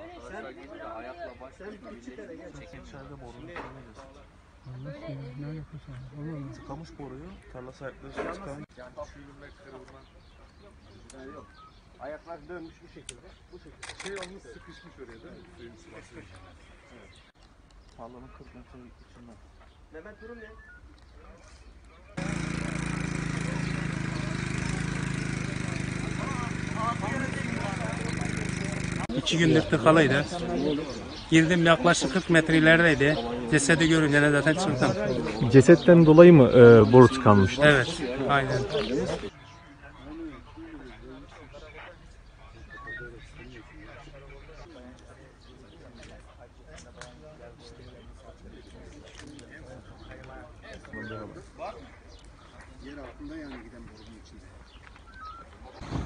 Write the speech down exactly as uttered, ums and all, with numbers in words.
Çekimselde borunu Böyle ne alakası var? Olur mu? tıkamış boruyu, tarla sahipleri tıkan. Yani yok. Ayaklar dönmüş bu şekilde. Bu şekilde. Şey olmuş, sıkışmış oraya değil mi? Suyun sıvası. Evet. Tarlanın kırk metre içinden. Mehmet durum ne? İki gündür tıkalıydı. Girdim yaklaşık kırk metre ilerideydi. Cesedi görünce ne zaten çıktım. Cesetten dolayı mı e, boru tıkanmıştı? Evet, aynen. Yer altında yani giden borunun içinde.